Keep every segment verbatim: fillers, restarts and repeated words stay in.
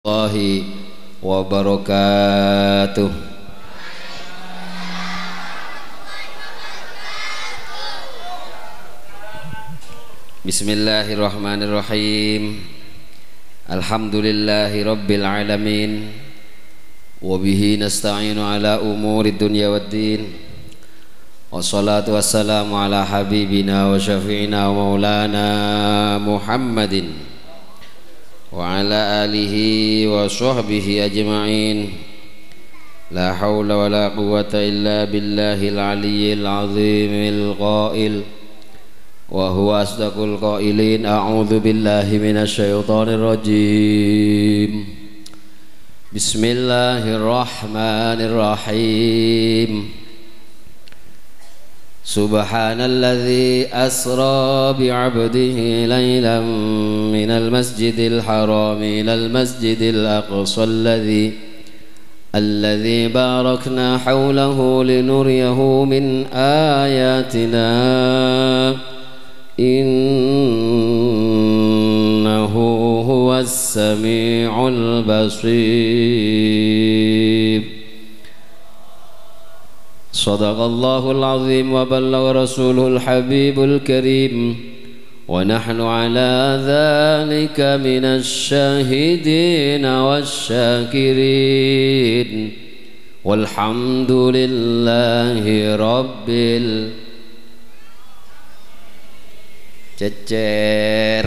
Warahmatullahi wabarakatuh. Bismillahirrahmanirrahim. Alhamdulillahi rabbil alamin. Wabihi nasta'inu ala umuri dunya waddin. Wassalatu wassalamu ala habibina wa syafi'ina wa maulana Muhammadin wa ala alihi wa sahbihi ajma'in. La hawla wa la quwwata illa billahil aliyyil azimil qail wa huwa asdaqul qailin. A'udzu billahi minasy syaithanir rajim. Bismillahirrahmanirrahim. Subhanalladzi asra bi'abdihi laylan minal masjidil haram ilal masjidil aqsa alladzi alladzi barakna hawlahu linuriyahu min ayatina innahu huwas sami'ul basir. Sadaqallahul azim wa ballagha rasulul habibul karim wa nahnu ala dhalika minasy syahidin wasyakirin walhamdulillahi rabbil cecer.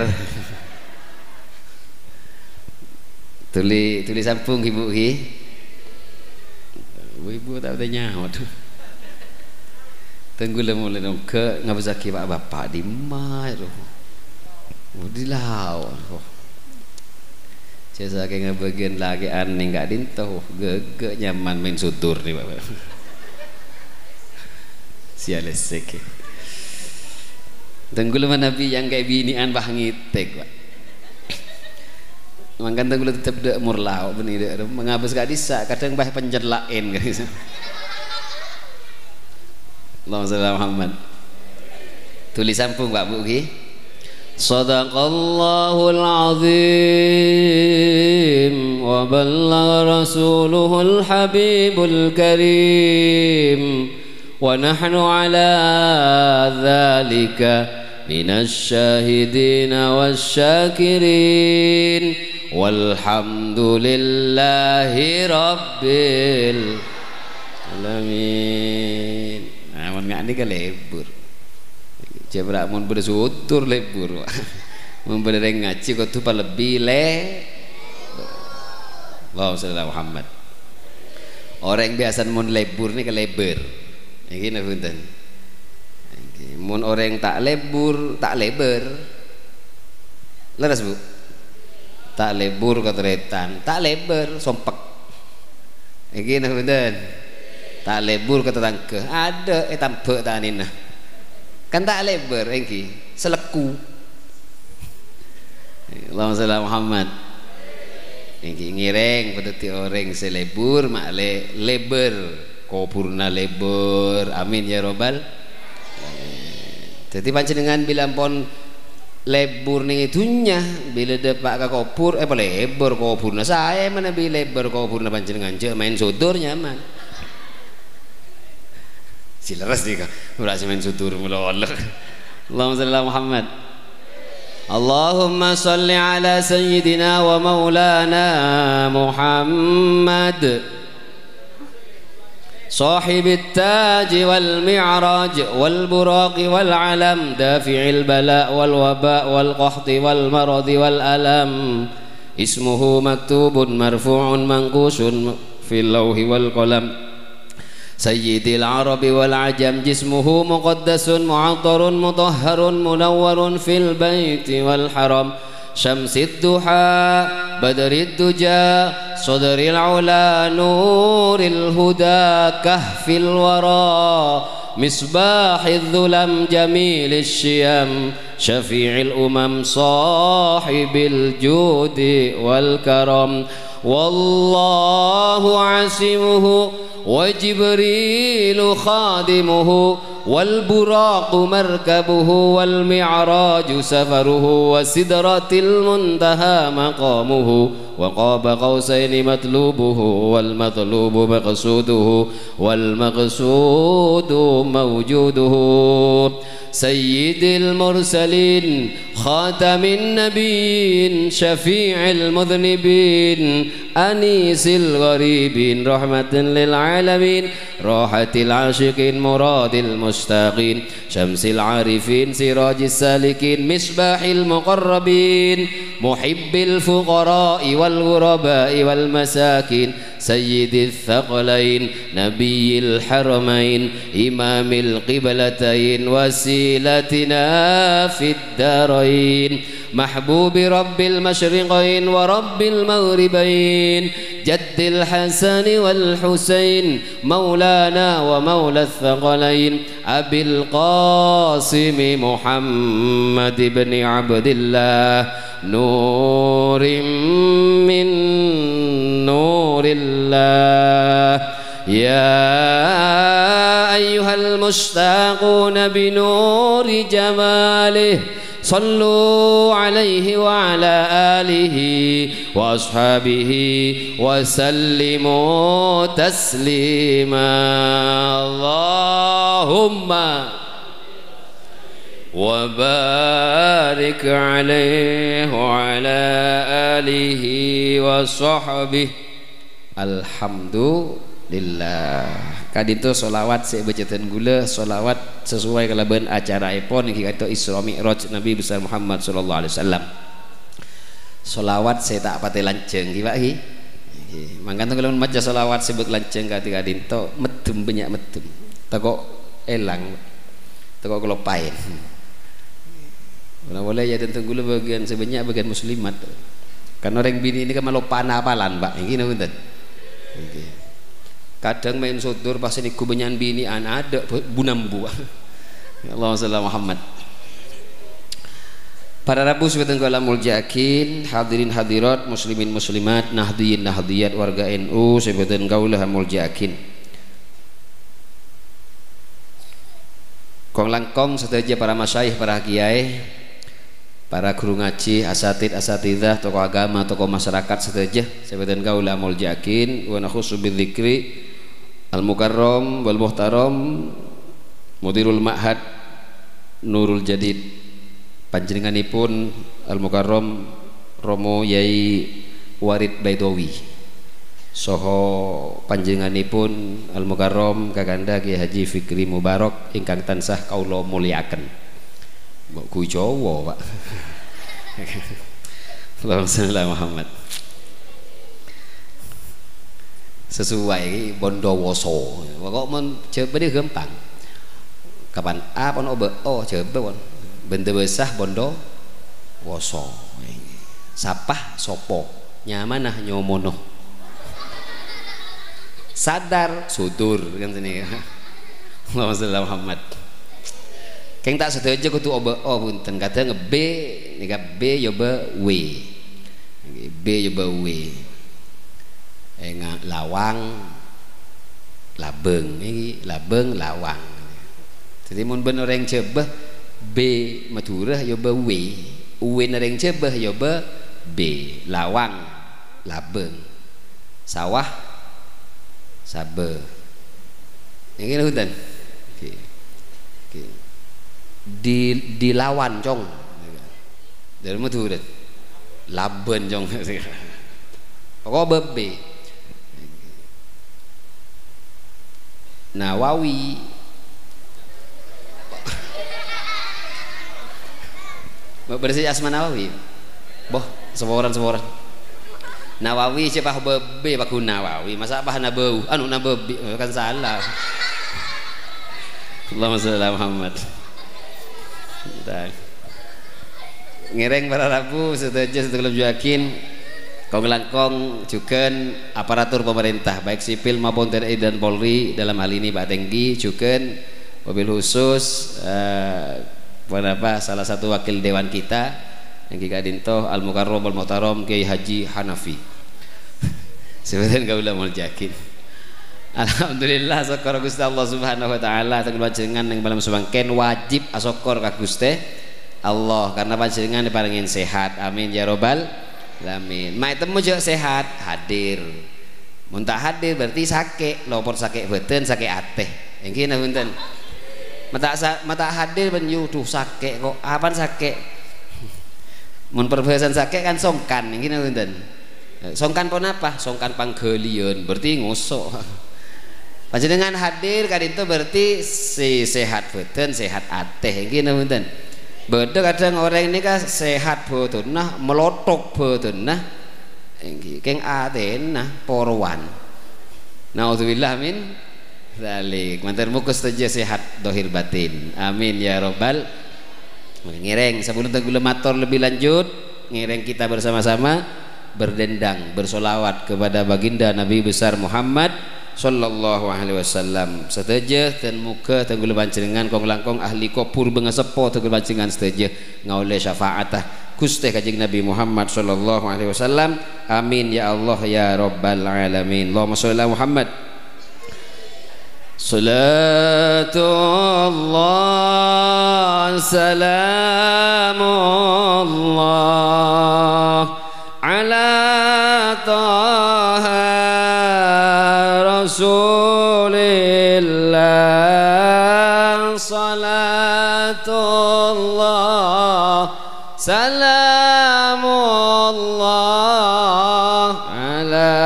Tuli tuli sampung ibu ki. Ibu tak ada nyaut. Tunggu lemu lemu ke ngabazaki pak bapak di mai tu. Di lau. Saya sakit ngabagian lagi aneh nggak dintahu. Gege nyaman main sutur ni bapak. Sialesek. Tunggu lemu nabi yang kayak binian bah ngitek pak. Makan tunggu lemu tetap dek murlau benih dek. Mengabas gak disa kadang bah penjerlain kan. Allahumma shalli ala Muhammad. Tulis sampung Pak Bu ki. Shadaqallahul azim wa ballagha rasuluhul habibul karim wa nahnu ala dzalika minasy syahidin wasyakirin walhamdulillahi rabbil alamin. Amun ngak ni kan lebur. Jabra mun bersutur lebur. Mun bereng ngaji kok tu lebih le. Allahumma shalli ala Muhammad. Orang biasa mun lebur ni kan leber. Iki napa punten? Iki mun orang tak lebur, tak leber. Leres Bu? Tak lebur keteretan, tak leber sompek. Iki napa punten? Tak lebur kata tangke ada eh tampek tak nina kan tak lebar engki seleku. Allahumma shalli ala Muhammad. Engki ngireng pada ti orang selebur mak le lebar kopurna lebar amin ya robbal. Jadi panjenengan bilang pon lebur ning itunya bila depak ka kopur eh apa lebar kopurna saya mana bi lebar kopurna panjenengan je main sodor nyaman. Silaras dia kan berasa main sutur mula Allah. Allahumma shalli ala Muhammad. Allahumma shalli ala sayyidina wa maulana Muhammad sahibit taj wal mi'raj wal buraq wal alam dafi'il bala wal waba wal qahti wal marad wal alam ismuhu maktubun marfu'un manqushun fil lawhi wal qalam Sayyidil Arabi wal Ajam jismuhu muqaddasun mu'attarun mutahharun munawwarun fil baiti wal haram Syamsid duha badrid duja sadril ula nuril huda kahfil wara misbahidh dhulam jamilil syiyam syafi'il umam sahibil judi wal karam wallahu asimuhu wa jibrilu khadimuhu wal buraqu markabuhu wal mi'raju safaruhu wa sidratil muntaha maqamuhu وقاب قوسين مطلوبه والمطلوب مقصوده والمقصود موجوده سيد المرسلين خاتم النبيين شفيع المذنبين أنيس الغريبين رحمة للعالمين راحة العاشقين مراد المشتاقين شمس العارفين سراج السالكين مصباح المقربين محب الفقراء والغرباء والمساكين سيد الثقلين نبي الحرمين إمام القبلتين وسيلتنا في الدارين محبوب رب المشرقين ورب المغربين جد الحسن والحسين مولانا ومولى الثقلين أبي القاسم محمد بن عبد الله نور من نور الله يا أيها المشتاقون بنور جماله صلوا عليه وعلى آله وأصحابه وسلموا تسليما اللهم وبارك عليه وعلى آله وصحبه alhamdulillah. Kadito solawat saya bacakan gula solawat sesuai kalaban acara epon yang kita Isra Mi'raj Nabi besar Muhammad sallallahu alaihi wasallam. Solawat saya tak pakai lanceng kipak ki. Mangkan tu kalau maca solawat sebut lanceng kati kadito medem banyak medem. Takok elang. Takok kelopain. Kalau boleh ya tentu gula bagian sebanyak bagian muslimat. Kan orang bini ini kan malu panah apalan, Pak. Yang gini punten. Kadang main sodur pas ini kubenyan bini anak ada bunambu. Allahumma shalli Muhammad. Para Rabu sebetulnya kalamul jakin, hadirin hadirat, muslimin muslimat, nahdiyin nahdiyat warga N U sebetulnya kaulah mul jakin. Kong langkong setelah para masyaikh, para kiai, para guru ngaji, asatid asatidah, tokoh agama, tokoh masyarakat setelah sebetulnya kaulah mul jakin. Wa nakhusu bidzikri al-mukarram wal muhtaram mudirul ma'had Nurul Jadid panjenenganipun al-mukarram Romo Yai Warid Baidawi soho panjenenganipun al-mukarram kakanda Kiai Haji Fikri Mubarak ingkang tansah kaula mulyakaken. Mbok ku Jawa, Pak. Allahumma shalli ala Muhammad. Sesuai Bondowoso. Kok men coba dia gampang. Kapan A pon obe oh coba pon. Benda besar Bondowoso. Sapah sopo. Nyamanah nyomono. Sadar sutur kan sini. Allahumma shalli ala Muhammad. Keng tak setuju kudu obe oh punten kata nge B nika B yoba W. B yoba W. Enga lawang labeng ini labeng lawang. Jadi mun ben orang cebah B Madura yoba W, W orang cebah yoba B lawang labeng sawah sabe. Yang ini hutan. Okay. Okay. Di dilawan cong. Dari Madura laben cong. Kok B Nawawi bersih asma Nawawi boh seporan-seporan Nawawi siapa bebe baku Nawawi masa apa nabau anu nababi kan salah. Allahumma shalli ala Muhammad. Ngereng para Rabu setuju setuju yakin kong langkong juga aparatur pemerintah baik sipil maupun T N I dan Polri dalam hal ini Pak Tenggi juga mobil khusus eh, apa salah satu wakil dewan kita yang kita dintoh Al Mukarram Al Muhtaram Kiai Haji Hanafi sebenarnya kaula mul yakin. Alhamdulillah syukur Gusti Allah Subhanahu wa taala tegal panjenengan yang malam semangken wajib asyukur ka Gusti Allah karena panjenengan diparingin sehat amin ya robbal alamin. Mak temu jo sehat hadir. Mun tak hadir berarti sakit, lopor sakit beten, sakit ateh. Engki punten. Mata mata hadir penyu duh sakit kok. Apaan sakit? Mun perbahasan sakit kan songkan engki punten. Songkan pon apa? Songkan panggelian berarti ngosok. Panjenengan hadir kadinto berarti si sehat beten, sehat ateh engki punten. Beda kadang orang ini kan sehat beten nah melotok beten nah keng atena porwan. Naudzubillah min dzalik. Mantar mukus saja sehat dohir batin. Amin ya robbal. Ngireng sebelum tegula mator lebih lanjut, ngireng kita bersama-sama berdendang bersolawat kepada baginda Nabi besar Muhammad sallallahu alaihi wasallam. Seteja dan muka tegula panjenengan kong langkong ahli kopur bengasepo tegula panjenengan seteja ngaule syafaatah Gusti Kanjeng Nabi Muhammad sallallahu alaihi wasallam. Amin ya Allah ya rabbal alamin. Allahumma shalli ala Muhammad. Salatullah salamullah ala taha rasulillah. Salatullah salamullah ala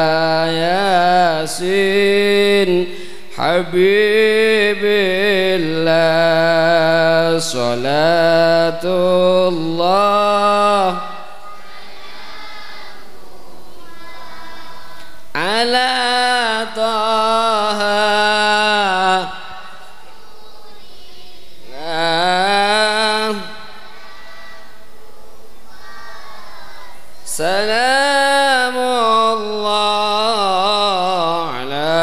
yasin habibillah. Salatullah ala taha salamullah ala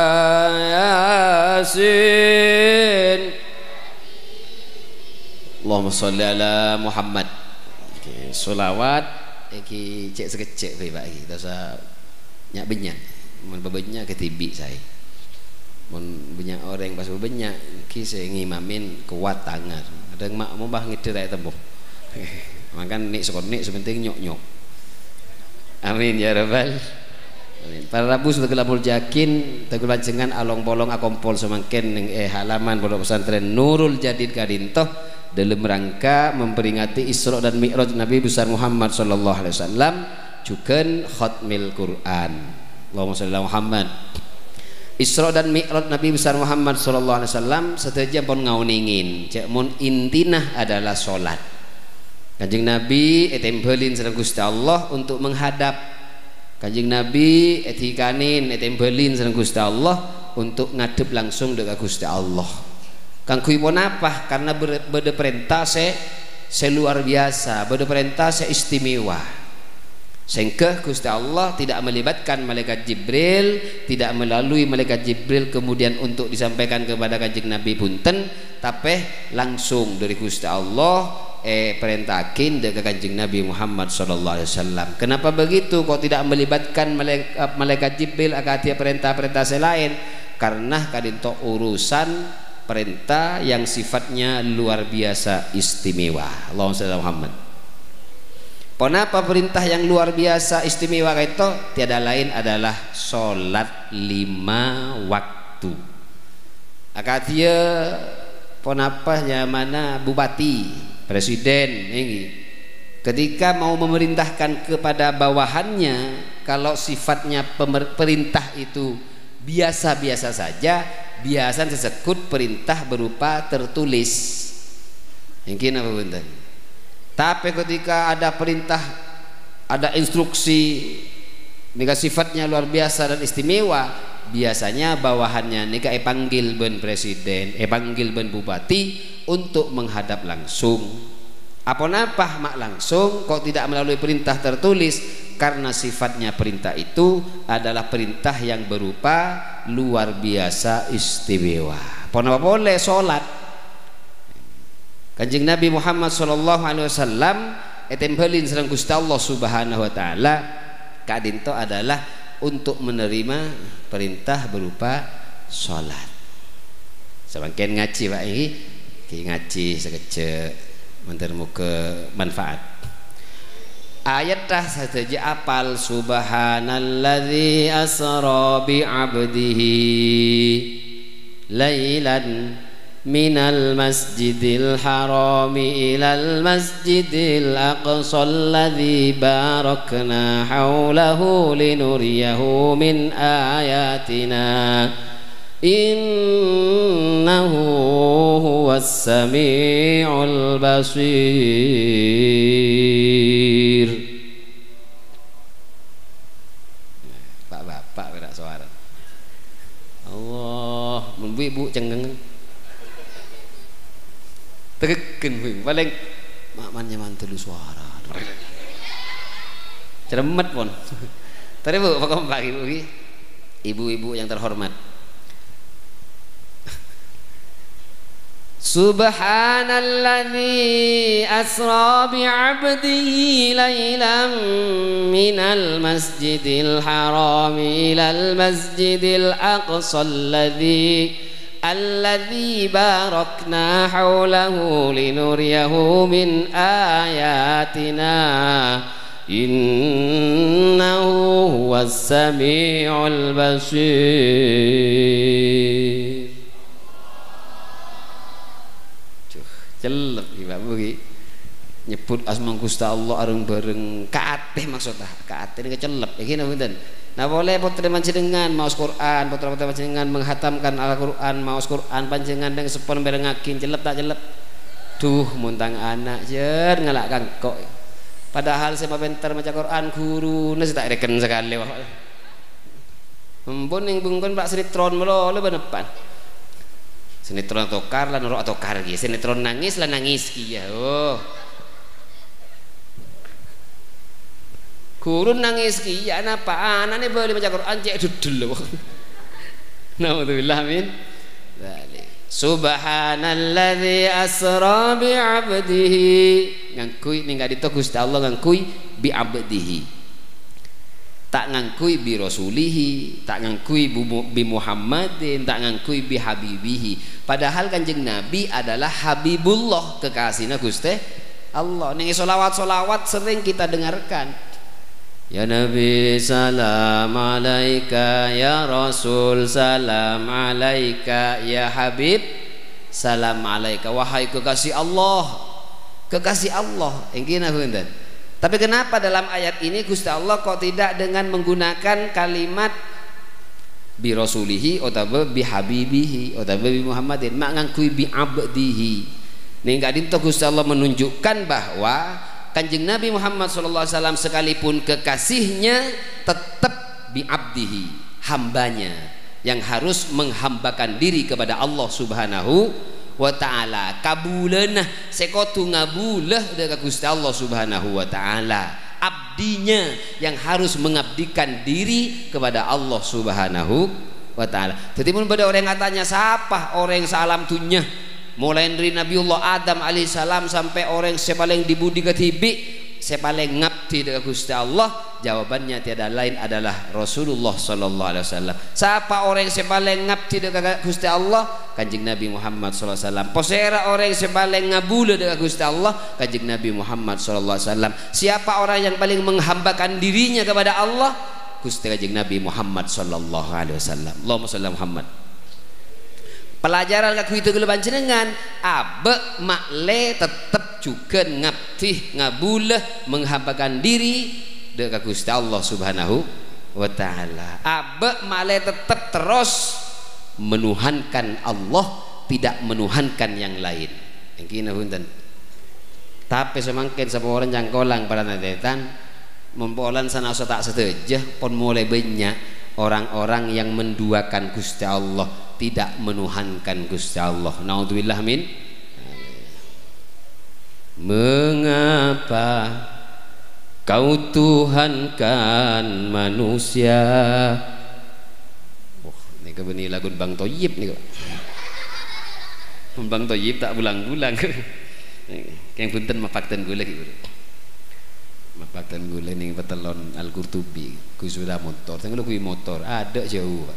yasin. Allahumma sholli ala Muhammad. Okay, solawat iki cek sekecek bae Pak iki dosa nyak benyak mun bebenyak ketibik saya mun banyak orang pas bebenyak ki saya ngimamin kuat tangan ada mak mau bah ngider ae tembok makan nik sekon nik sepenting nyok nyok. Amin ya rabbal amin. Para rabu sudah kelamul jakin tegul panjenengan along bolong akompol semangken ning eh halaman pondok pesantren Nurul Jadid kadintoh dalam rangka memperingati Isra dan Mi'raj Nabi besar Muhammad sallallahu alaihi wasallam juga khatmil Quran. Allahumma shalli ala Muhammad. Isra dan Mi'raj Nabi besar Muhammad sallallahu alaihi wasallam seteja pun ngauningin cek mun intinah adalah salat. Kanjeng Nabi etembelin sareng Gusti Allah untuk menghadap. Kanjeng Nabi etikanin etembelin sareng Gusti Allah untuk ngadep langsung dengan Gusti Allah. Kang kuipun apa? Karena berde perintah se seluar biasa, berde perintah se istimewa. Sehingga Gusti Allah tidak melibatkan malaikat Jibril, tidak melalui malaikat Jibril kemudian untuk disampaikan kepada Kanjeng Nabi punten, tapi langsung dari Gusti Allah eh perintahkin dengan Kanjeng Nabi Muhammad sallallahu alaihi wasallam. Kenapa begitu? Kok tidak melibatkan malaikat, malaikat Jibril akan dia perintah-perintah selain? Karena kadinto urusan perintah yang sifatnya luar biasa istimewa. Allahumma shalli ala Muhammad. Kenapa perintah yang luar biasa istimewa itu? Tiada lain adalah sholat lima waktu. Akatia ponapahnya mana bupati, presiden ini ketika mau memerintahkan kepada bawahannya, kalau sifatnya perintah itu biasa-biasa saja, biasa disebut perintah berupa tertulis. Mungkin apa bentar. Tapi ketika ada perintah, ada instruksi, nika sifatnya luar biasa dan istimewa, biasanya bawahannya nika e panggil ben presiden, e panggil ben bupati untuk menghadap langsung. Apa-apa mak langsung, kok tidak melalui perintah tertulis? Karena sifatnya perintah itu adalah perintah yang berupa luar biasa istimewa. Apa boleh sholat? Kanjeng Nabi Muhammad sallallahu alaihi wasallam etembelin sareng Gusti Allah Subhanahu wa taala kadinto adalah untuk menerima perintah berupa sholat. Samangken ngaji Pak iki, ki ngaji sekecek mentermu ke manfaat. ayat dah saja apal subhanalladzi asra bi 'abdihi lailan minal masjidil harami ilal masjidil aqsal ladzi barakna haulahu linuriyahu min ayatina innahu huwas sami'ul basir. Bapak-bapak berak suara Allah membu-ibu cengeng tegeken paling makmannya mantelu suara ceremet pun tadi bu apa kamu ibu ibu-ibu yang terhormat Subhanalladzi asra bi'abdihi laylan minal masjidil harami ilal masjidil aqsal ladzi alladzi barakna haulahu linuriyahu min ayatina innahu huwas sami'ul basir. Celep Pak Bugi nyebut asma Gusti Allah areng bareng kaateh maksudnya kaateh ini kecelep ya gini bener. Nah boleh putra panjenengan maos Quran putra putra panjenengan menghatamkan Al-Quran maos Quran panjenengan dengan sepon berengakin celep tak celep duh muntang anak jer ngelak kangkok padahal saya pintar maca Quran guru nasi tak reken sekali mumpun yang bungkun Pak sinetron melolo benepan sinetron tokar lan ora tokar iki sinetron nangis lan nangis ki ya oh guru nangis ki ya napa anane boleh maca Quran cek dudul kok naudzubillah min dzalik subhanalladzi asra bi 'abdihi ngangkui ning kadito Gusti Allah ngangkui bi 'abdihi tak ngangkui bi rasulihi tak ngangkui bi Muhammadin tak ngangkui bi habibihi padahal kanjeng Nabi adalah habibullah kekasihna Gusti Allah ning solawat-solawat sering kita dengarkan ya Nabi salam alaika ya Rasul salam alaika ya Habib salam alaika wahai kekasih Allah kekasih Allah engkina punten. Tapi kenapa dalam ayat ini Gusti Allah kok tidak dengan menggunakan kalimat bi rasulihi atau bi habibihi atau bi Muhammadin mak ngangkui bi abdihi ning kadinto Gusti Allah menunjukkan bahwa Kanjeng Nabi Muhammad sallallahu alaihi wasallam sekalipun kekasihnya tetap bi abdihi hambanya yang harus menghambakan diri kepada Allah Subhanahu wa ta'ala kabulenah sekotu ngabulah dengan Gusti Allah Subhanahu wa ta'ala abdinya yang harus mengabdikan diri kepada Allah Subhanahu wa ta'ala. Jadi pun pada orang yang katanya siapa orang salam tunya mulai dari Nabiullah Adam alaihissalam sampai orang yang paling dibudi ketibi saya paling ngabdi dengan Gusti Allah jawabannya tiada lain adalah Rasulullah sallallahu alaihi wasallam. Siapa orang yang paling ngabdi dengan Gusti Allah Kanjeng Nabi Muhammad sallallahu alaihi wasallam. Posera orang yang paling ngabula dengan Gusti Allah Kanjeng Nabi Muhammad sallallahu alaihi wasallam. Siapa orang yang paling menghambakan dirinya kepada Allah Gusti Kanjeng Nabi Muhammad sallallahu alaihi wasallam. Allahumma shalli Muhammad. Pelajaran lagu itu gelo panjenengan abe makle tetap juga ngabdi ngabulah menghambakan diri dengan Gusti Allah Subhanahu wa ta'ala. Abe makle tetap terus menuhankan Allah tidak menuhankan yang lain. Yang kina punten. Tapi semangkin sapa orang jangkolang pada nadetan mempolan sana tak setuju pun mulai banyak orang-orang yang menduakan Gusti Allah tidak menuhankan Gusti Allah. Naudzubillah min. Mengapa kau tuhankan manusia? Oh, ini kebeni lagu Bang Toyib nih kok. Bang Toyib tak bulang-bulang. Keng punten mapakten gula gitu. Mapakten gula ning petelon Al-Qurtubi. Ku sudah motor, tengok lu motor, ada jauh.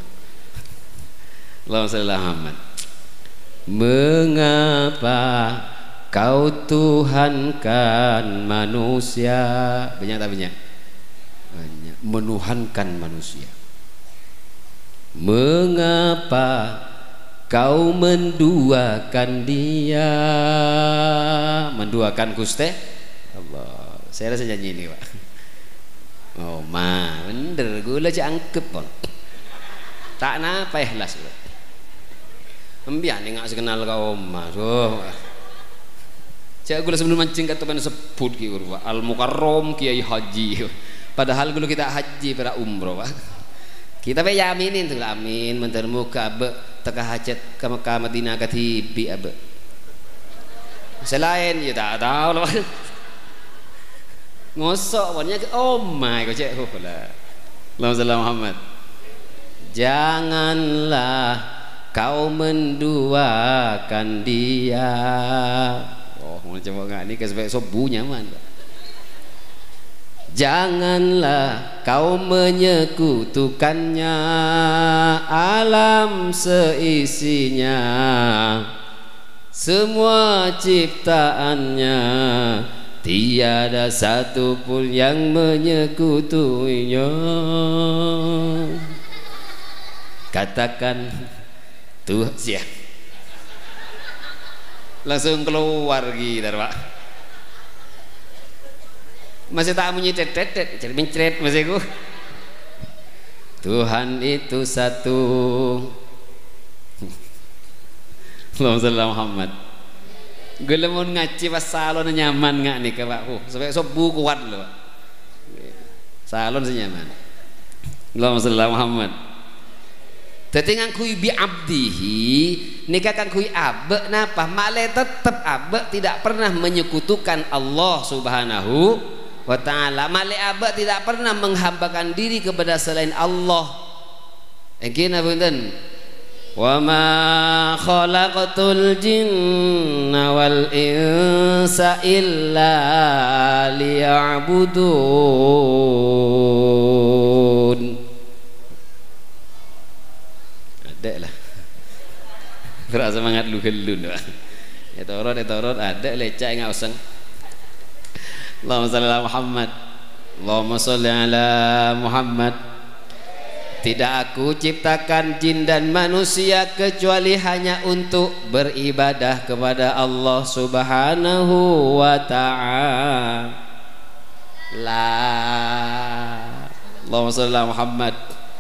Allahumma shalli ala Muhammad. Mengapa kau Tuhankan manusia. Banyak tak banyak? Banyak. Menuhankan manusia. Mengapa kau menduakan dia? Menduakan Gusti Allah. Saya rasa nyanyi ini Pak. Oh ma, bener gula cak angkep pun. Tak napa ikhlas. Embian ni ngak sekenal kau ma. So, cak gula sebelum mancing kata kan sebut ki Pak. Al Mukarrom Kiai Haji. Padahal gula kita haji pada umroh Pak. Kita pe yaminin tu amin mentar muka be teka hajat ke Mekah Madinah katibi abe. Selain ya tak tahu lah. Ngosok warnanya oh my kau cek oh lah. Allahumma Muhammad. Janganlah kau menduakan dia. Oh mau coba enggak ni ke sebaik sobunya man. Janganlah kau menyekutukannya, alam seisinya, semua ciptaannya, tiada satu pun yang menyekutuinya. Katakan tuh siap. Langsung keluar gitu Pak. Masih tak bunyi tet-tet, jadi mencret masih ku. Tuhan itu satu. Allahumma shalli ala Muhammad. Gue lemun ngaji pas salon nyaman nggak nih ke Pak? Oh, sampai sobu kuat loh. Salon senyaman. Allahumma shalli ala Muhammad. Tadi ngakui bi abdihi, nikah kan kui abe napa? Male tetap abe tidak pernah menyekutukan Allah Subhanahu wa ta'ala. Male abe tidak pernah menghambakan diri kepada selain Allah. Engkina punten. Wa ma khalaqatul jinna wal insa illa liya'budun. Ada lah. Berak semangat lu gelun. Ya torot ya torot ada lecak enggak usang. Allahumma shalli ala Muhammad. Allahumma shalli ala Muhammad. Tidak aku ciptakan jin dan manusia kecuali hanya untuk beribadah kepada Allah Subhanahu wa ta'ala. Allahumma shalli ala Muhammad.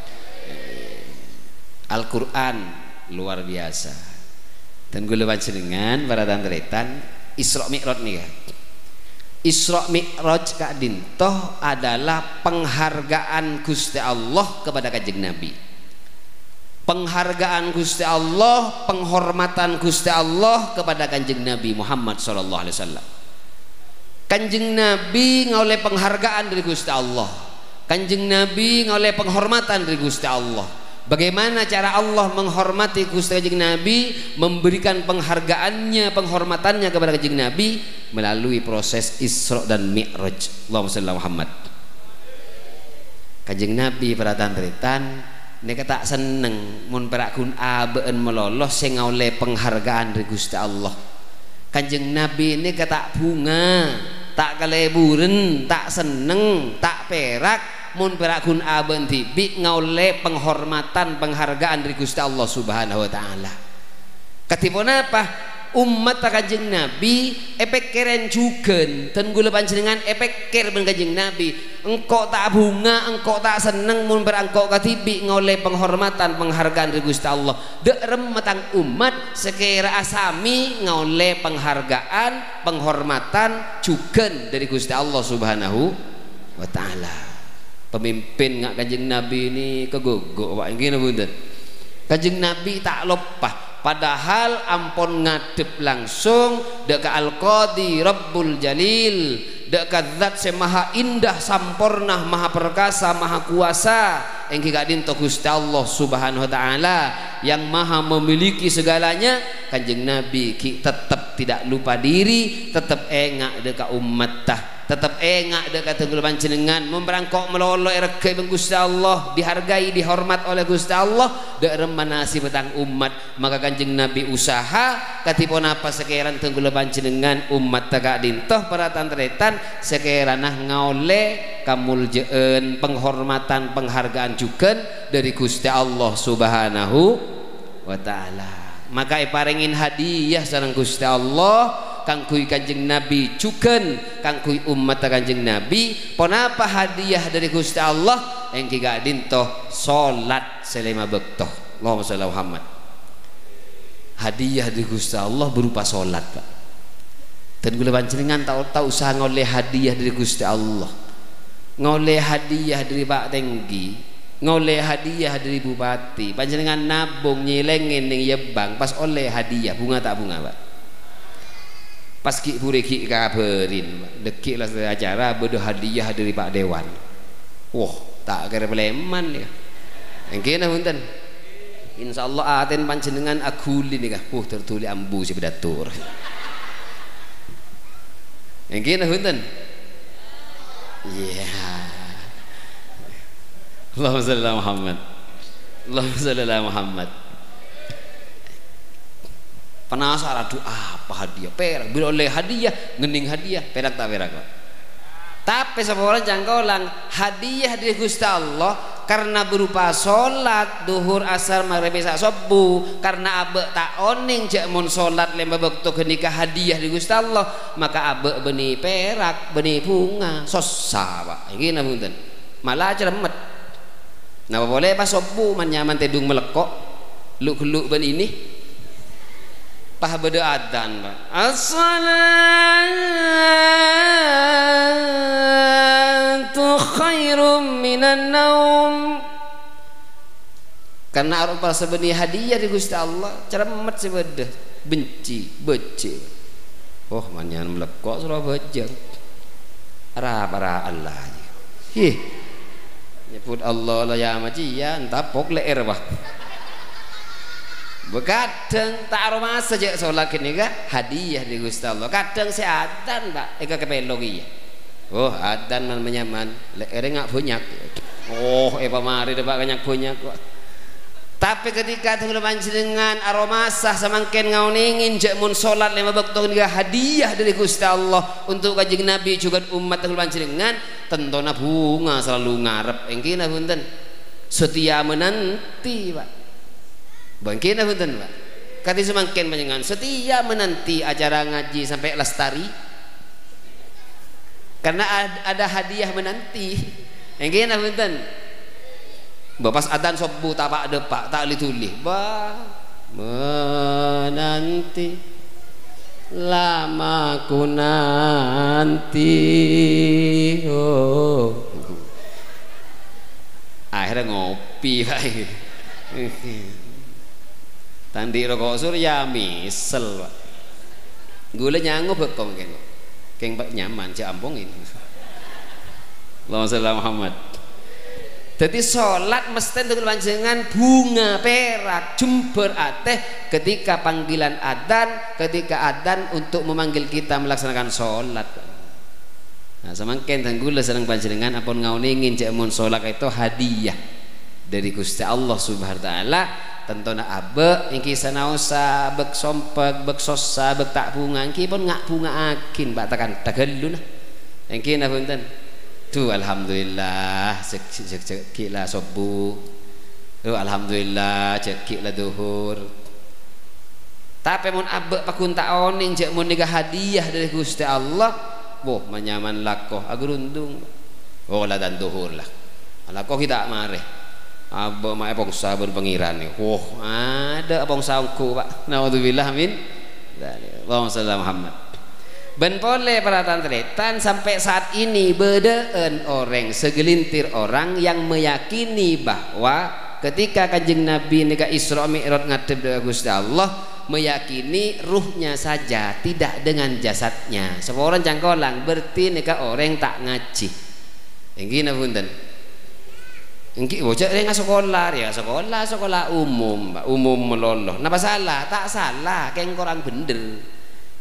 Al-Quran luar biasa. Dan gue lepas dengan para tantretan Isra Mi'raj nih ya. Isra Mi'raj Kak Dintoh adalah penghargaan Gusti Allah kepada Kanjeng Nabi. Penghargaan Gusti Allah, penghormatan Gusti Allah kepada Kanjeng Nabi Muhammad sallallahu alaihi wasallam. Kanjeng Nabi ngoleh penghargaan dari Gusti Allah. Kanjeng Nabi ngoleh penghormatan dari Gusti Allah. Bagaimana cara Allah menghormati Gusti Kanjeng Nabi, memberikan penghargaannya, penghormatannya kepada Kanjeng Nabi melalui proses Isra dan Mi'raj. Allahumma shalli ala Muhammad. Kanjeng Nabi para tantretan nek tak seneng mun perakun abeen melolos sing oleh penghargaan dari Gusti Allah. Kanjeng Nabi ini tak bunga, tak keleburen, tak seneng, tak perak mun perakun aben tibi ngaule penghormatan penghargaan dari Gusti Allah Subhanahu wa taala. Katipun apa? Umat Kanjeng Nabi epek keren jugen dan gula panjenengan epek ker ben Kanjeng Nabi. Engkau tak bunga, engkau tak seneng mun berangkau katibi ngaule penghormatan penghargaan dari Gusti Allah. Dek remetang umat sekira asami ngaule penghargaan penghormatan jugen dari Gusti Allah Subhanahu wa taala. Pemimpin nggak Kanjeng Nabi ini kegogok Pak gini punten. Kanjeng Nabi tak lopah padahal ampun ngadep langsung dek Al-Qadi Rabbul Jalil dek zat semaha indah sampurna maha perkasa maha kuasa engki gak dinto Gusti Allah Subhanahu wa taala yang maha memiliki segalanya. Kanjeng Nabi ki tetap tidak lupa diri, tetap engak dek umat tah tetap engak dek kata gula panjenengan memberangkok melolo erke bang Gusti Allah dihargai dihormat oleh Gusti Allah dek remanasi petang umat maka Kanjeng Nabi usaha katipun apa sekeran tenggula panjenengan umat tagak dintoh para tantretan sekeran nah ngaole kamuljeen penghormatan penghargaan juga dari Gusti Allah Subhanahu wa ta'ala maka iparingin hadiah sareng Gusti Allah kang kui Kanjeng Nabi cuken kang kui umat Kanjeng Nabi ponapa hadiah dari Gusti Allah yang kiga dintoh salat selema bektoh Allahumma sholli Muhammad hadiah dari Gusti Allah berupa salat Pak dan gula panjenengan tahu-tahu usaha ngoleh hadiah dari Gusti Allah ngoleh hadiah dari Pak Tenggi ngoleh hadiah dari bupati panjenengan nabung nyelengin ning Yebang pas oleh hadiah bunga tak bunga Pak pas ki puri ki kabarin dekik lah acara bedo hadiah dari Pak Dewan wah tak kira peleman ya engke nah punten insyaallah aten panjenengan aguli nih kah uh tertulis ambu si pedatur engke nah punten iya Allahumma shalli ala Muhammad Allahumma shalli ala Muhammad penasaran aduh apa hadiah perak bila oleh hadiah ngening hadiah perak tak perak Pak tapi seorang jangkolang hadiah dari Gusti Allah karena berupa sholat duhur asar maghrib isya subuh karena abe tak oning cek mun sholat lemba bekto kenika hadiah dari Gusti Allah maka abe beni perak beni bunga sosa Pak iki napunten malah celemet nah boleh pas subuh manyaman tedung melekok luk-luk ben ini pah beda adzan Pak as-salatu khairum minan naum karena arupa sebeni hadiah di Gusti Allah ceremet sebeda benci beci oh manyan melekok surah bejeng arah-arah Allah hi nyebut Allah lah ya maci ya entapok leer Pak Bekadang tak aroma saja sholat ini kah hadiah di Gusti Allah kadang saya adzan Pak eka kepelong iya oh adzan man menyaman leere ngak banyak oh eh pamari dapat banyak banyak tapi ketika tenggelam panjenengan aroma sah samangken ngauningin jak mun sholat lima waktu ini hadiah dari Gusti Allah untuk Kanjeng Nabi juga umat tenggelam panjenengan tentona bunga selalu ngarep engkina punten setia menanti Pak bangkina punten Pak kati semangken panjenengan setia menanti acara ngaji sampai lestari karena ada hadiah menanti engkina punten bapas adzan subuh tak pak depak tak litulih bah menanti lama ku nanti oh akhirnya ngopi Pak tandi rokok surya misel Pak gula nyangu bekong keng keng Pak nyaman si ampungin Allahumma sholli ala Muhammad jadi sholat mesti untuk panjenengan bunga perak jember ateh ketika panggilan adzan ketika adzan untuk memanggil kita melaksanakan sholat nah samangken tanggula sareng panjenengan apun ngauningin cek mun sholat itu hadiah dari Gusti Allah Subhanahu wa taala tentona abe ingki sanaosa bek sompek bek sosa bek tak bunga ingki pun ngak bunga akin Pak tekan tegelun ingki napunten tuh alhamdulillah cekik lah subuh tuh alhamdulillah cekik lah duhur tapi mun abe pakun tak oning cek mun nikah hadiah dari Gusti Allah boh menyaman lakoh agurundung oh lah dan duhur lah lakoh kita mareh abe mae pongsa berpengiran nih oh ada pongsa ongku Pak naudzubillah amin Allahumma shalli ala Muhammad ben pole para tantretan sampai saat ini bedeen orang segelintir orang yang meyakini bahwa ketika Kanjeng Nabi nika Isra Mi'raj ngadep dengan Gusti Allah meyakini ruhnya saja tidak dengan jasadnya seorang cangkolang berarti nika orang tak ngaji engki napunten engki bocah yang sekolah ya sekolah sekolah umum umum meloloh napa salah tak salah keng korang bener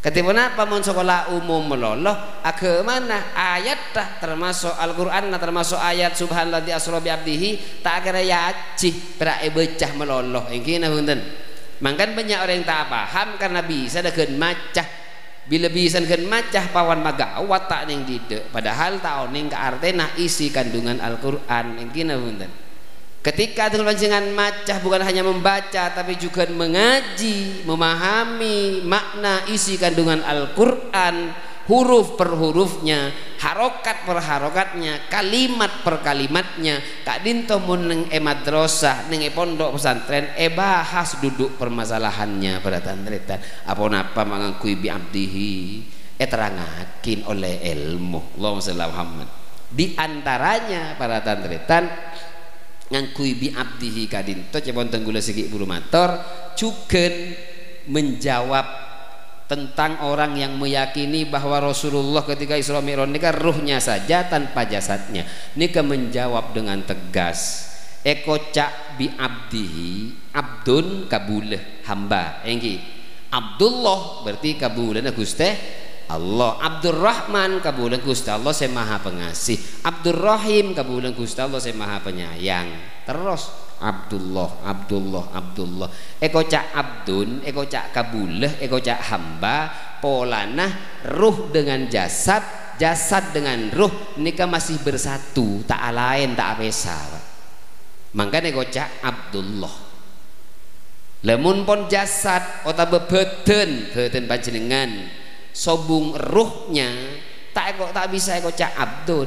Ketika apa mun sekolah umum meloloh agama nah ayat dah termasuk Al-Qur'an nah termasuk ayat subhanalladzi asra bi abdihi tak kira yaci pra e becah meloloh engki nah punten. Mangkan banyak orang yang tak paham karena bisa degen macah bila bisa degen macah pawan magawat tak ning didek padahal tak ning ka artena isi kandungan Al-Qur'an engki nah punten. Ketika dengan panjenengan macah bukan hanya membaca tapi juga mengaji, memahami makna isi kandungan Al-Qur'an, huruf per hurufnya, harokat per harokatnya, kalimat per kalimatnya. Kak dinto mun neng e madrasah, neng e pondok pesantren e bahas duduk permasalahannya pada tandretan. Apa napa mangangkui bi abdihi e terangakin oleh ilmu. Allahumma shalli ala Muhammad. Di antaranya para tandretan ngangkui bi abdihi kadinto cepon tenggula segi buru mator cuken menjawab tentang orang yang meyakini bahwa Rasulullah ketika Isra Mi'raj nikah ruhnya saja tanpa jasadnya nikah menjawab dengan tegas eko cak bi abdihi abdun kabuleh hamba engki Abdullah berarti kabuleh Gusti Allah. Abdurrahman kabulan Gusti Allah saya maha pengasih. Abdurrahim kabulan Gusti Allah saya maha penyayang. Terus Abdullah Abdullah Abdullah eko cak abdun eko cak kabuleh eko cak hamba polana ruh dengan jasad jasad dengan ruh nikah masih bersatu tak lain tak apesa makanya eko cak Abdullah lemun pon jasad ota bebeten bebeten panjenengan sobung ruhnya tak kok tak bisa kok cak abdun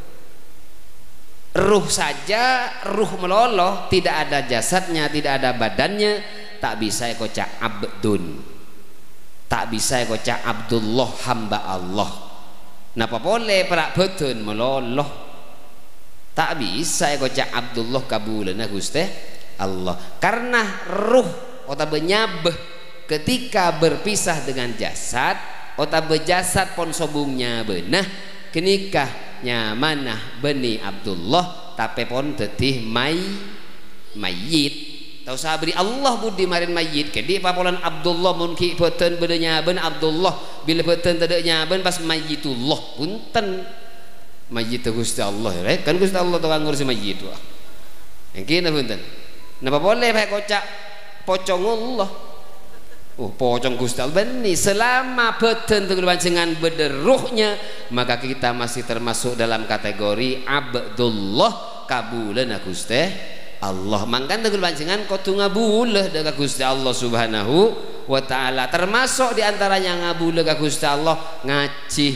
ruh saja ruh meloloh tidak ada jasadnya tidak ada badannya tak bisa kok cak abdun tak bisa kok cak Abdullah hamba Allah napa boleh perak betun meloloh tak bisa kok cak Abdullah kabulana Gusti Allah karena ruh otak benyabeh ketika berpisah dengan jasad otak bejasad pon sobungnya benah kenikahnya manah beni Abdullah tapi pon tetih may mayit tahu sabri Allah budi marin mayit kedi papolan Abdullah mun ki beten bedenya ben Abdullah bila beten tedenya ben pas mayitullah punten mayit Gusti Allah ya kan Gusti Allah tukang ngurus mayit wah engki na punten napa boleh bae kocak pocongullah. Oh pocong Gusti Allah beni selama beten tenggelam panjenengan bederuhnya maka kita masih termasuk dalam kategori Abdullah kabulana Gusti Allah mangkan tenggelam panjenengan kudu ngabuleh ka Gusti Allah Subhanahu wa taala termasuk diantaranya ngabuleh ka Gusti Allah ngaji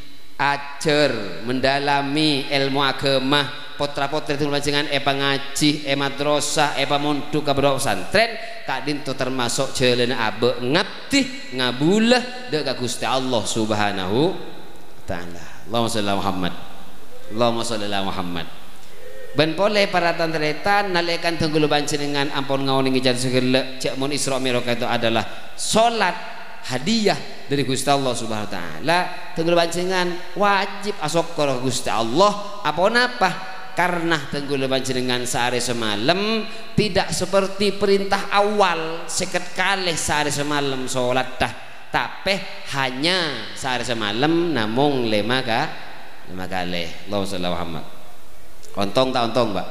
ajar mendalami ilmu agama potra-potri tenggelam panjenengan epa ngaji e madrasah epa mondok ka pesantren kak dinto termasuk jalan abe ngabdi ngabulah dek Gusti Allah Subhanahu taala. Allahumma shalli ala Muhammad. Allahumma shalli ala Muhammad. Ben pole para tandretan nalekan tenggulu panjenengan ampun ngawon ngijan segala cek mun Isra Mi'raj itu adalah salat hadiah dari Gusti Allah Subhanahu wa taala tenggulu panjenengan wajib asokor Gusti Allah apa napa karena tenggul panjenengan sehari semalam tidak seperti perintah awal seket kalih sehari semalam sholat dah tapi hanya sehari semalam namung lima ka lima kalih. Allahumma shalli ala Muhammad. Ontong tak ontong Pak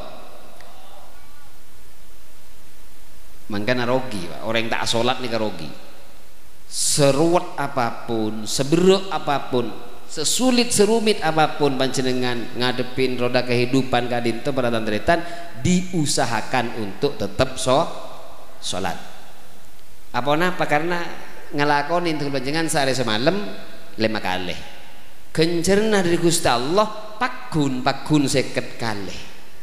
mangkana rogi Pak orang yang tak sholat nih rogi seruat apapun seberuk apapun sesulit serumit apapun panjenengan ngadepin roda kehidupan kadinto pada tandretan diusahakan untuk tetap so sholat apa napa karena ngelakonin untuk panjenengan sehari semalam lima kali gencerna dari Gusti Allah pakun pakun seket kali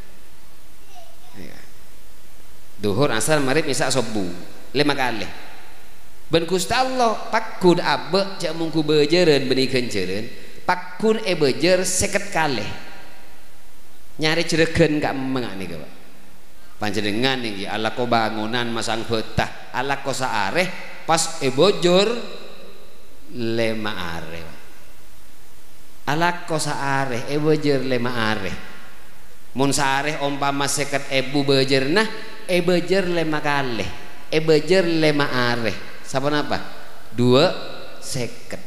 duhur asar marib isya subuh lima kali ben Gusti Allah pakun abe cak mungku bejeren benih genjeren pakun e bejer seket kalih nyari jeregen gak mengak nih Pak panjenengan nih ala ko bangunan masang betah ala ko saareh pas e bojor lema areh ala ko saareh e bojor lema areh mun saareh umpama seket ebu bejer nah e bejer lema kalih e bejer lema areh. Saben apa? Dua seket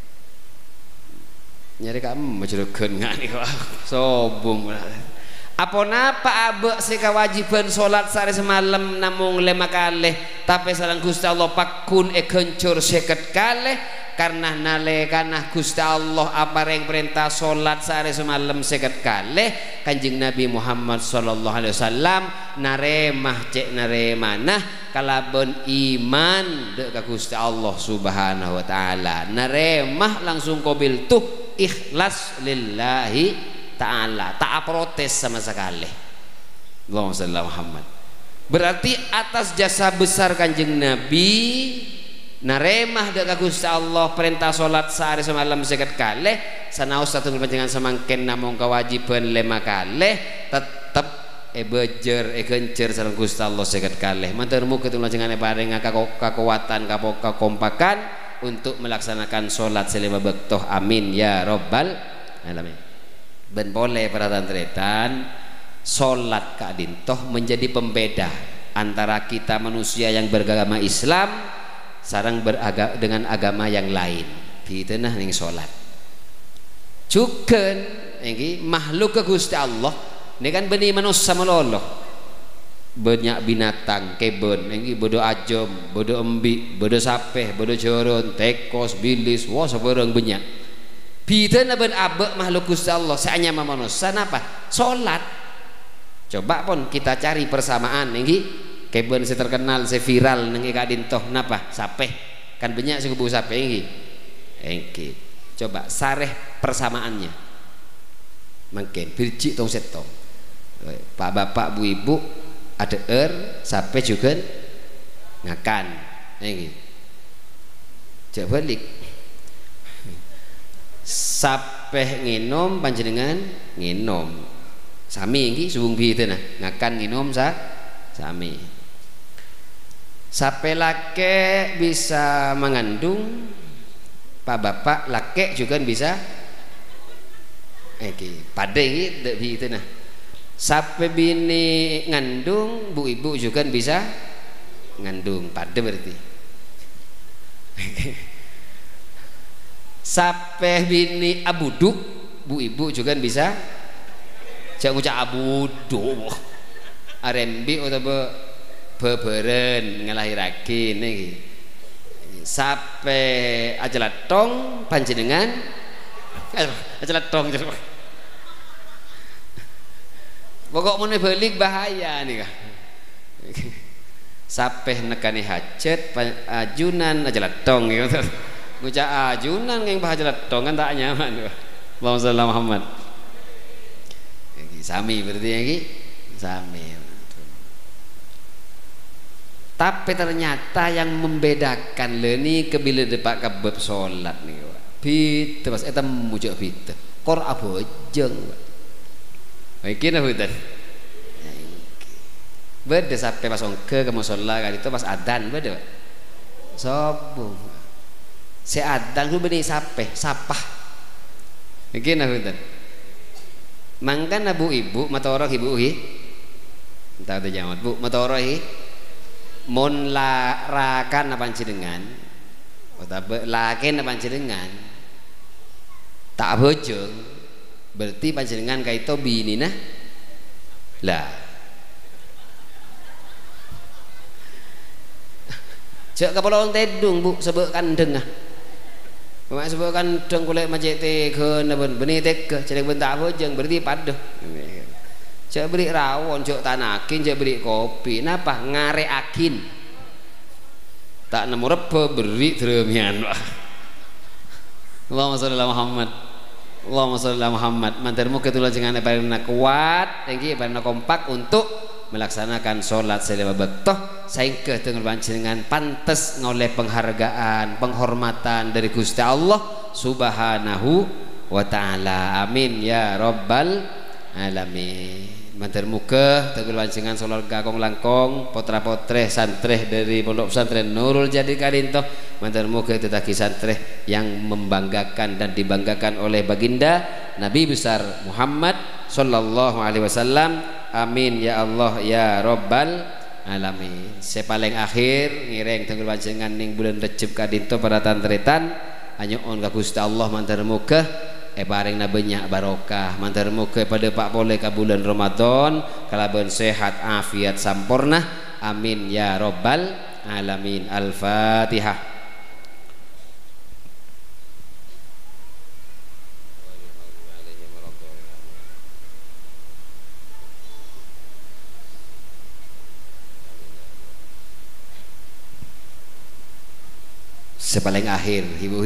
nyari kamu majurekeun ngani kok sobong apa napa abe si kewajiban salat sehari semalam namung lima kalih tapi sareng Gusti Allah pakun e kencur seket kalih karena nalekana Gusti Allah apareng perintah salat sehari semalam seket kalih Kanjeng Nabi Muhammad sallallahu alaihi wasallam naremah cek naremanah kalabon iman dek ka Gusti Allah subhanahu wa ta'ala naremah langsung kobil tuh ikhlas lillahi ta'ala tak protes sama sekali. Allahumma shalli ala Muhammad. Berarti atas jasa besar Kanjeng Nabi naremah dek Gusti Allah perintah salat sehari semalam seket kalih sanaos satunggal panjenengan samangken namung kewajiban lima kalih tetep e bejer e kencer sareng Gusti Allah seket kalih matur mugi panjenengan paring kekuatan kekompakan untuk melaksanakan sholat selama bektoh amin ya robbal alamin. Ben boleh para tantretan sholat kadintoh menjadi pembeda antara kita manusia yang beragama Islam sareng beraga dengan agama yang lain di tengah ning sholat cuken ini makhluk ke Gusti Allah ini kan benih manusia meloloh banyak binatang kebon ini bodo ajom bodo embi bodo sapeh bodo joron tekos bilis wah sebarang banyak bidana ben abek makhluk Gusti Allah seanya manusia napa sholat coba pun kita cari persamaan ini kebon si terkenal si viral nengi kadintoh napa sapeh kan banyak si kubu sapeh ini ini coba sareh persamaannya mungkin birjik tong setong pak bapak bu ibu ada er sampai juga ngakan ini coba balik sampai nginom panjenengan nginom sami ini subung itu nah ngakan nginom sa sami sampai lake bisa mengandung pak bapak lake juga bisa ini pada ini itu nah sampai bini ngandung bu ibu juga bisa ngandung pada berarti sampai bini abuduk bu ibu juga bisa jangan ucap abuduk arembi atau be beberen ngelahirakin nih sampai ajalat tong panjenengan ajalat tong pokok mana balik bahaya nih kah sapeh nekani hajat ajunan aja latong gitu ngucap ajunan yang bahasa latong kan tak nyaman Allahumma shalli ala Muhammad sami berarti yang ini sami tapi ternyata yang membedakan leni kebila depak kebab sholat nih bit terus etam mujak bit kor abojeng mungkin apa itu? Beda sampai pas ongke ke musola kali itu pas adan beda. Sobung. Si adan itu benih sampai sapah. Mungkin apa itu? Mangkan bu ibu mata orang ibu hi. Entah ada jawab bu mata orang hi. Mon larakan apa dengan? Atau lakin apa dengan? Tak bojong. Berarti panjenengan kaito bini nah lah cek kepala orang tedung bu sebut kandeng ah mak sebut kandeng kulit macet tega naben benih tega cek bentak bojeng berarti paduh cek beri rawon cek tanakin cek beri kopi napa ngare akin tak nemu rebe beri dremian Allahumma shalli ala Muhammad Allahumma shalli ala Muhammad mantarmu ketulah jangan parina kuat tinggi parina kompak untuk melaksanakan sholat selama bektoh sehingga dengan panjenengan pantas ngoleh penghargaan penghormatan dari Gusti Allah subhanahu wa ta'ala amin ya rabbal alamin mantar muka tegul panjenengan sholat gakong langkong potra potreh santreh dari pondok pesantren Nurul Jadi Kadintoh mantar muka tetaki santreh yang membanggakan dan dibanggakan oleh baginda Nabi besar Muhammad sallallahu alaihi wasallam amin ya Allah ya rabbal alamin. Sepaling akhir ngireng tegul panjenengan ning bulan Recep Kadintoh para tantretan anyoon ka Gusti Allah mantar muka eh paring na banyak barokah mantar muka pada pak boleh ka bulan Ramadan kalaban sehat afiat sampurna amin ya robbal alamin. Al-Fatihah. Sepaling akhir ibu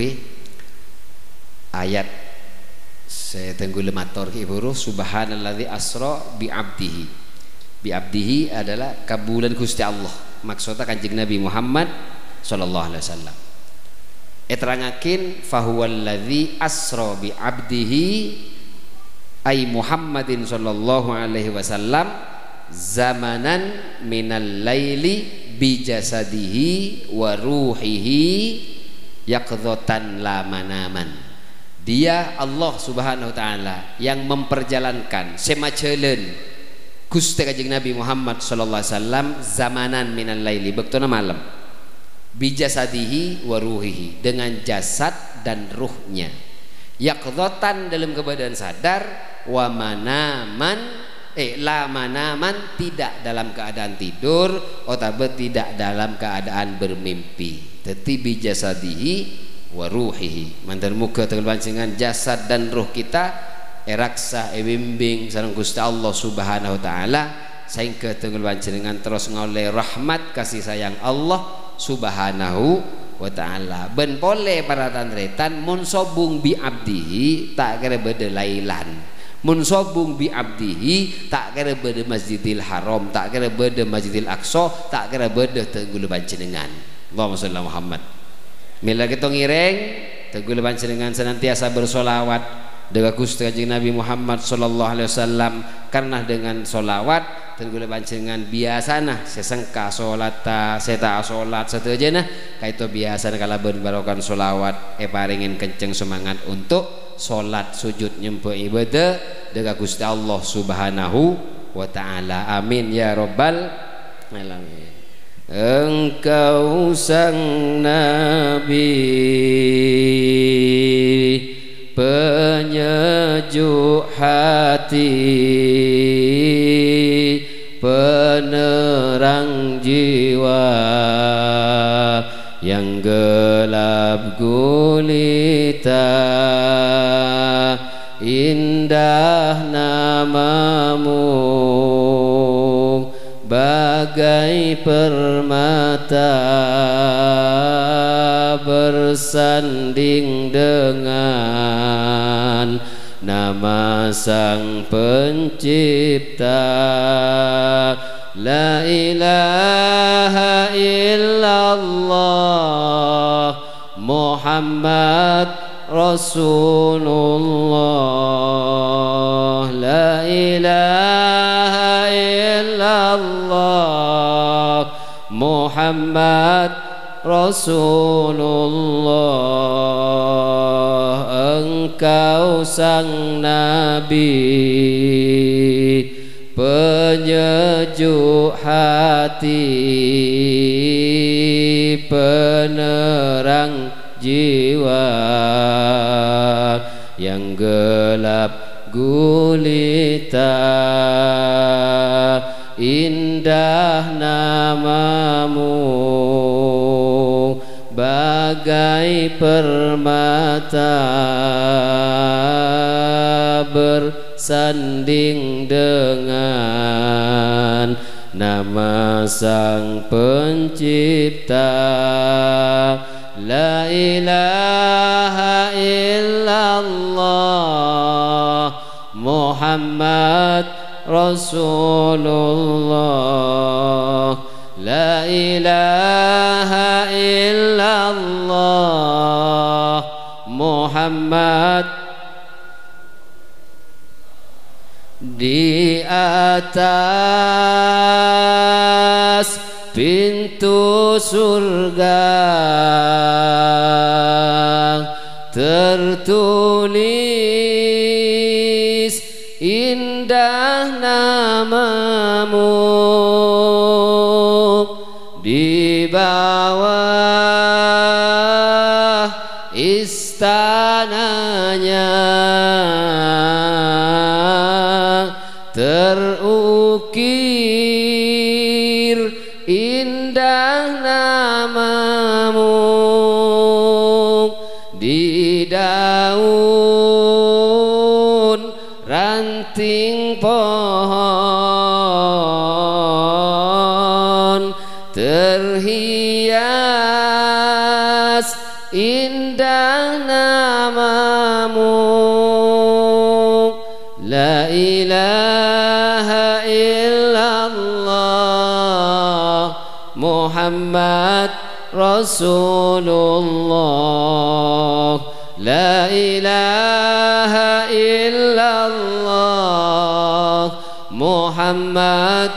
ayat saya tunggu lemator ibu subhanalladzi asra bi abdihi. Bi abdihi adalah kabulan Gusti Allah, maksudnya kanjeng Nabi Muhammad sallallahu alaihi wasallam. Eterangakin fahuwallazi asra bi abdihi ay Muhammadin sallallahu alaihi wasallam zamanan minal laili bi jasadihi wa ruhihi yaqdhatan la manaman. Dia Allah subhanahu wa ta'ala yang memperjalankan semacelen Gusti kanjeng Nabi Muhammad sallallahu alaihi wasallam zamanan minal laili bektuna malam bi jasadihi wa ruhihi dengan jasad dan ruhnya yaqdhatan dalam keadaan sadar wa manaman eh la manaman tidak dalam keadaan tidur otabe tidak dalam keadaan bermimpi teti bi jasadihi wa ruhihi mantan muka tegal pancingan jasad dan ruh kita eraksa ebimbing sareng Gusti Allah subhanahu wa ta'ala sehingga tegal pancingan terus ngoleh rahmat kasih sayang Allah subhanahu wa ta'ala. Ben pole para tandretan mun sobung bi abdihi tak kira beda lailan, mun sobung bi abdihi tak kira beda Masjidil Haram, tak kira beda Masjidil Aqsa, tak kira beda tenggul panjenengan. Allahumma sholli Muhammad. Mila kita ngireng tenggul panjenengan senantiasa bersolawat dengan Gusti kanjeng Nabi Muhammad sallallahu alaihi wasallam karena dengan solawat tenggul panjenengan biasana sesengka solata seta solat sateujeuna kaitu biasana kalabeun barokan solawat e paringin kenceng semangat untuk solat sujud nyempe ibadah dengan Gusti Allah subhanahu wa ta'ala. Amin ya robbal alamin. Engkau sang Nabi penyejuk hati, penerang jiwa yang gelap gulita, indah namamu bagai permata bersanding dengan nama sang pencipta. La ilaha illallah Muhammad Rasulullah. La ilaha illallah Muhammad Rasulullah. Engkau sang Nabi penyejuk hati, penerang jiwa yang gelap gulita, indah namamu bagai permata bersanding dengan nama sang pencipta. La ilaha illallah Muhammad Rasulullah. La ilaha illallah Muhammad. Di atas pintu surga tertulis indah namamu, di bawah istana indah namamu di daun ranting pohon terhias indah namamu la ilaha illallah Muhammad Rasulullah la ilaha illallah Muhammad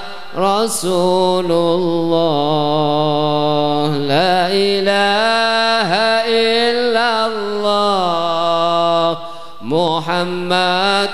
Rasulullah la ilaha illallah Muhammad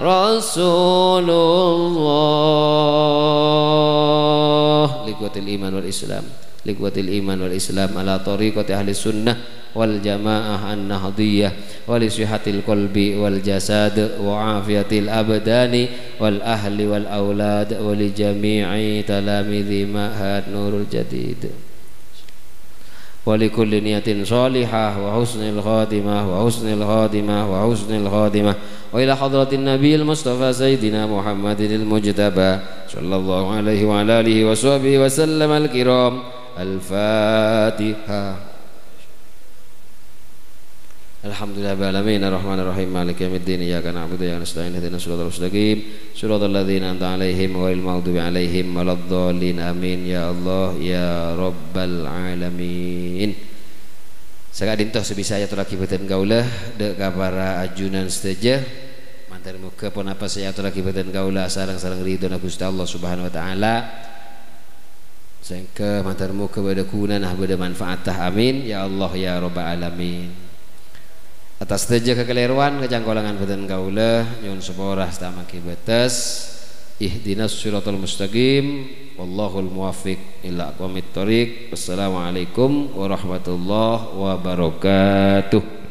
Rasulullah liquatil iman wal islam liquatil iman wal islam ala tariqati ahli sunnah wal jamaah an-nahdiyah wa li sihatil qalbi wal jasad wa afiyatil abdani wal ahli wal aulad wa li jami'i talamidhi ma'had nurul jadid wa li kulli niyatin salihah wa husnil khatimah wa husnil khatimah wa husnil khatimah wa ila hadratin nabiyil mustafa sayyidina muhammadin al-mujtaba sallallahu alaihi wa ala alihi wa sahbihi wa sallam al-kiram al-fatihah. Alhamdulillah alamin arrahmanir rahim maliki yaumiddin iyyaka na'budu wa iyyaka nasta'in ihdinas siratal mustaqim siratal ladzina an'amta 'alaihim ghairil maghdubi 'alaihim waladdallin amin ya Allah ya rabbal alamin. Sakadintoh sebisa ya turaki beten gaulah dek kapara ajunan seteja mantar muka pun apa saya turaki beten gaulah sarang-sarang ridho Gusti Allah Subhanahu wa taala. Sangka mantar muka bada kunan ah bada manfaatah amin ya Allah ya rabbal alamin. Atas teja kekeliruan kejangkolangan badan kaulah nyun seborah stamaki batas ihdinas siratal mustaqim wallahul muwaffiq ila aqwamit thoriq. Wassalamualaikum warahmatullahi wabarakatuh.